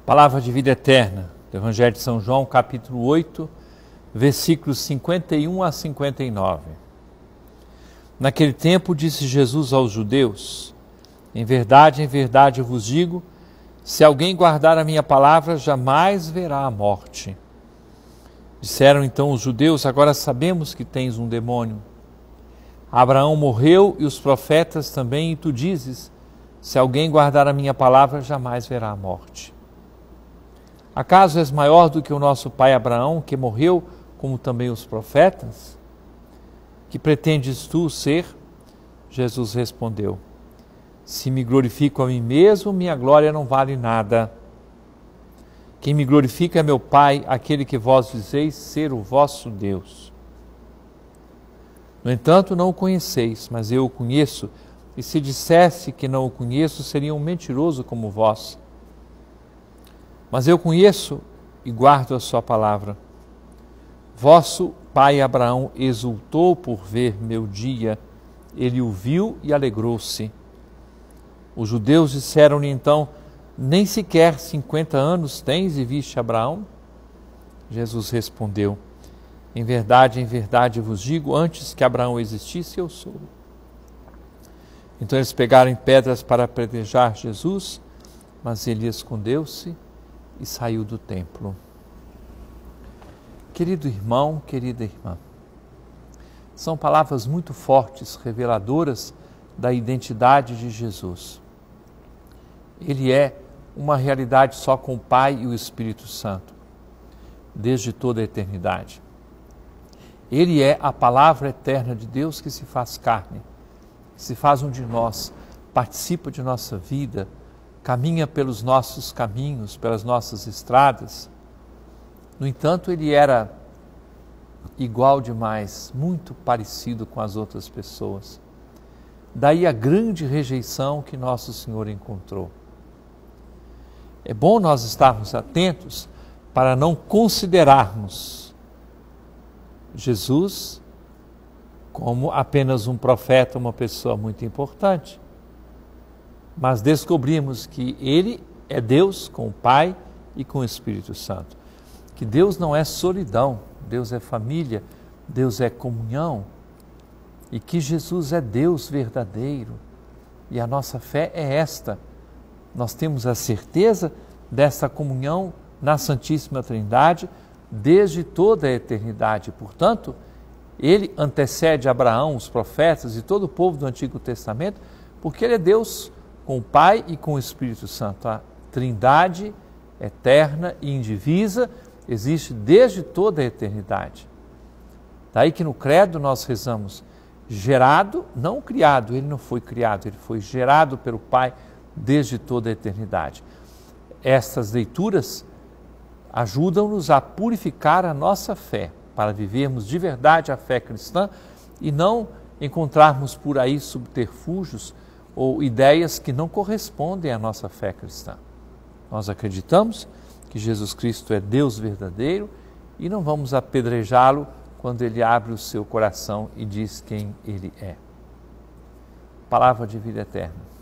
Palavra de vida eterna, do Evangelho de São João, capítulo 8, versículos 51 a 59. Naquele tempo disse Jesus aos judeus: em verdade eu vos digo, se alguém guardar a minha palavra, jamais verá a morte. Disseram então os judeus: agora sabemos que tens um demônio. Abraão morreu e os profetas também, e tu dizes: se alguém guardar a minha palavra, jamais verá a morte. Acaso és maior do que o nosso pai Abraão, que morreu, como também os profetas? Que pretendes tu ser? Jesus respondeu: se me glorifico a mim mesmo, minha glória não vale nada. Quem me glorifica é meu Pai, aquele que vós dizeis ser o vosso Deus. No entanto, não o conheceis, mas eu o conheço, e se dissesse que não o conheço, seria um mentiroso como vós. Mas eu conheço e guardo a sua palavra. Vosso pai Abraão exultou por ver meu dia, ele o viu e alegrou-se. Os judeus disseram-lhe então: nem sequer 50 anos tens e viste Abraão? Jesus respondeu: em verdade vos digo, antes que Abraão existisse, eu sou. Então eles pegaram em pedras para apedrejar Jesus, mas ele escondeu-se e saiu do templo. Querido irmão, querida irmã, são palavras muito fortes, reveladoras da identidade de Jesus. Ele é uma realidade só com o Pai e o Espírito Santo, desde toda a eternidade. Ele é a palavra eterna de Deus que se faz carne, que se faz um de nós, participa de nossa vida, caminha pelos nossos caminhos, pelas nossas estradas. No entanto, ele era igual demais, muito parecido com as outras pessoas. Daí a grande rejeição que Nosso Senhor encontrou. É bom nós estarmos atentos para não considerarmos Jesus como apenas um profeta, uma pessoa muito importante. Mas descobrimos que Ele é Deus com o Pai e com o Espírito Santo. Que Deus não é solidão, Deus é família, Deus é comunhão. E que Jesus é Deus verdadeiro. E a nossa fé é esta. Nós temos a certeza dessa comunhão na Santíssima Trindade desde toda a eternidade. Portanto, Ele antecede Abraão, os profetas e todo o povo do Antigo Testamento, porque Ele é Deus com o Pai e com o Espírito Santo. A Trindade eterna e indivisa existe desde toda a eternidade. Daí que no credo nós rezamos: gerado, não criado. Ele não foi criado, ele foi gerado pelo Pai desde toda a eternidade. Estas leituras ajudam-nos a purificar a nossa fé, para vivermos de verdade a fé cristã e não encontrarmos por aí subterfúgios ou ideias que não correspondem à nossa fé cristã. Nós acreditamos que Jesus Cristo é Deus verdadeiro e não vamos apedrejá-lo quando ele abre o seu coração e diz quem ele é. Palavra de vida eterna.